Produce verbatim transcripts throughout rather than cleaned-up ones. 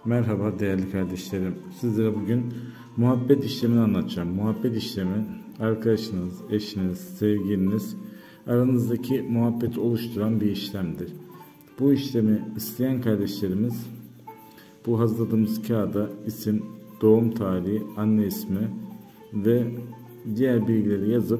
Merhaba değerli kardeşlerim. Sizlere bugün muhabbet işlemini anlatacağım. Muhabbet işlemi arkadaşınız, eşiniz, sevgiliniz aranızdaki muhabbeti oluşturan bir işlemdir. Bu işlemi isteyen kardeşlerimiz bu hazırladığımız kağıda isim, doğum tarihi, anne ismi ve diğer bilgileri yazıp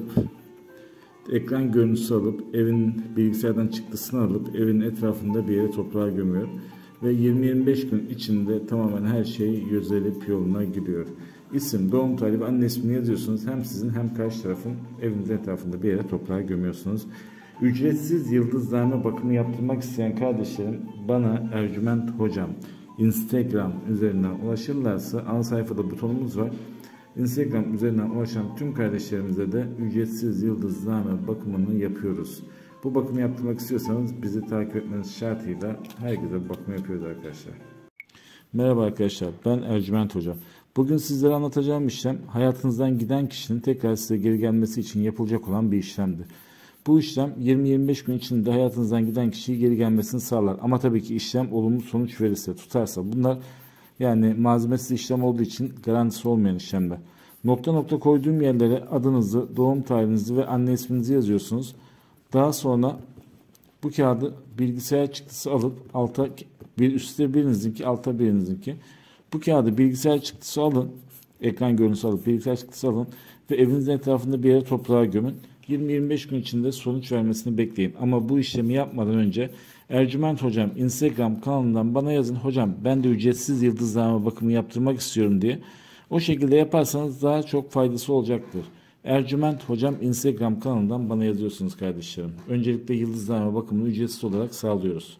ekran görüntüsü alıp evin bilgisayardan çıktısını alıp evin etrafında bir yere toprağa gömüyor. Ve yirmi yirmi beş gün içinde tamamen her şey gözelip yoluna giriyor. İsim, doğum tarihi ve anne ismini yazıyorsunuz. Hem sizin hem karşı tarafın evinizin etrafında bir yere toprağa gömüyorsunuz. Ücretsiz yıldızlarına bakımı yaptırmak isteyen kardeşlerim bana Ercüment Hocam Instagram üzerinden ulaşırlarsa ana sayfada butonumuz var. Instagram üzerinden ulaşan tüm kardeşlerimize de ücretsiz yıldızlarına bakımını yapıyoruz. Bu bakımı yaptırmak istiyorsanız bizi takip etmeniz şartıyla herkese bakım yapıyoruz arkadaşlar. Merhaba arkadaşlar, ben Ercüment Hocam. Bugün sizlere anlatacağım işlem hayatınızdan giden kişinin tekrar size geri gelmesi için yapılacak olan bir işlemdir. Bu işlem yirmi yirmi beş gün içinde hayatınızdan giden kişiyi geri gelmesini sağlar. Ama tabii ki işlem olumlu sonuç verirse, tutarsa. Bunlar yani malzemesiz işlem olduğu için garantisi olmayan işlemler. Nokta nokta koyduğum yerlere adınızı, doğum tarihinizi ve anne isminizi yazıyorsunuz. Daha sonra bu kağıdı bilgisayar çıktısı alıp alta bir üstte birinizinki alta birinizinki bu kağıdı bilgisayar çıktısı alın, ekran görüntüsü alıp bilgisayar çıktısı alın ve evinizin etrafında bir yere toprağa gömün. yirmi yirmi beş gün içinde sonuç vermesini bekleyin. Ama bu işlemi yapmadan önce Ercüment Hocam Instagram kanalından bana yazın, hocam ben de ücretsiz yıldızlarıma bakımı yaptırmak istiyorum diye. O şekilde yaparsanız daha çok faydası olacaktır. Ercüment Hocam Instagram kanalından bana yazıyorsunuz kardeşlerim. Öncelikle yıldızlarıma bakımını ücretsiz olarak sağlıyoruz.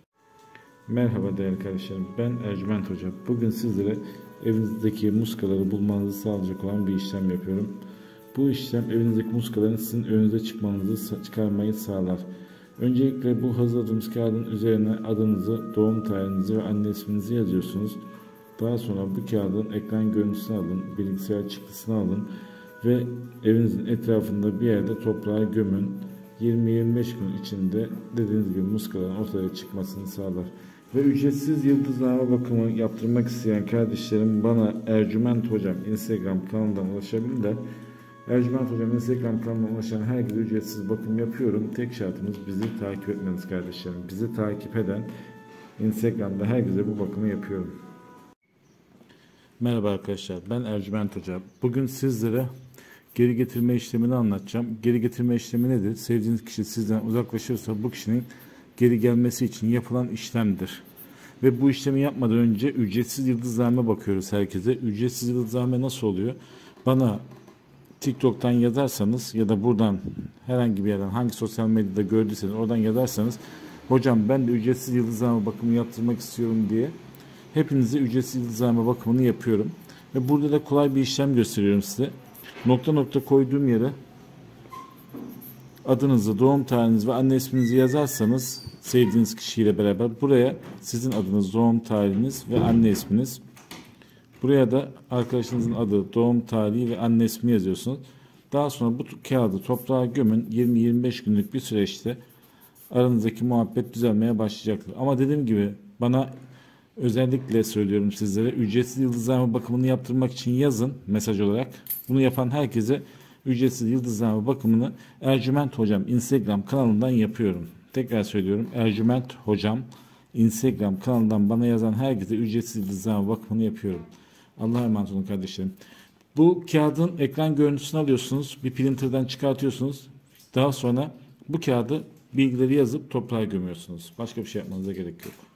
Merhaba değerli kardeşlerim, ben Ercüment Hocam. Bugün sizlere evinizdeki muskaları bulmanızı sağlayacak olan bir işlem yapıyorum. Bu işlem evinizdeki muskaların sizin önünüze çıkmanızı çıkarmayı sağlar. Öncelikle bu hazırladığımız kağıdın üzerine adınızı, doğum tarihinizi ve anne isminizi yazıyorsunuz. Daha sonra bu kağıdın ekran görüntüsünü alın, bilgisayar çıktısını alın ve evinizin etrafında bir yerde toprağa gömün. yirmi yirmi beş gün içinde dediğiniz gibi muskaların ortaya çıkmasını sağlar. Ve ücretsiz yıldızlarına bakımı yaptırmak isteyen kardeşlerim bana Ercüment Hocam Instagram kanalından ulaşabilirler. Ercüment Hocam Instagram kanalına ulaşan herkese ücretsiz bakım yapıyorum. Tek şartımız bizi takip etmeniz kardeşlerim. Bizi takip eden Instagram'da herkese bu bakımı yapıyorum. Merhaba arkadaşlar, ben Ercüment Hocam. Bugün sizlere geri getirme işlemini anlatacağım. Geri getirme işlemi nedir? Sevdiğiniz kişi sizden uzaklaşırsa bu kişinin geri gelmesi için yapılan işlemdir. Ve bu işlemi yapmadan önce ücretsiz yıldızlarına bakıyoruz herkese. Ücretsiz yıldızlarına nasıl oluyor? Bana TikTok'tan yazarsanız ya da buradan herhangi bir yerden hangi sosyal medyada gördüyseniz oradan yazarsanız hocam ben de ücretsiz yıldızlarına bakımı yaptırmak istiyorum diye hepinize ücretsiz yıldızlarına bakımını yapıyorum. Ve burada da kolay bir işlem gösteriyorum size. Nokta nokta koyduğum yere adınızı, doğum tarihinizi ve anne isminizi yazarsanız sevdiğiniz kişiyle beraber buraya sizin adınız, doğum tarihiniz ve anne isminiz, buraya da arkadaşınızın adı, doğum tarihi ve anne ismi yazıyorsunuz. Daha sonra bu kağıdı toprağa gömün. yirmi yirmi beş günlük bir süreçte aranızdaki muhabbet düzelmeye başlayacaktır. Ama dediğim gibi bana özellikle söylüyorum sizlere, ücretsiz yıldızlarına bakımını yaptırmak için yazın mesaj olarak. Bunu yapan herkese ücretsiz yıldızlarına bakımını Ercüment Hocam Instagram kanalından yapıyorum. Tekrar söylüyorum, Ercüment Hocam Instagram kanalından bana yazan herkese ücretsiz yıldızlarına bakımını yapıyorum. Allah'a emanet olun kardeşlerim. Bu kağıdın ekran görüntüsünü alıyorsunuz, bir printerden çıkartıyorsunuz. Daha sonra bu kağıdı bilgileri yazıp toprağa gömüyorsunuz. Başka bir şey yapmanıza gerek yok.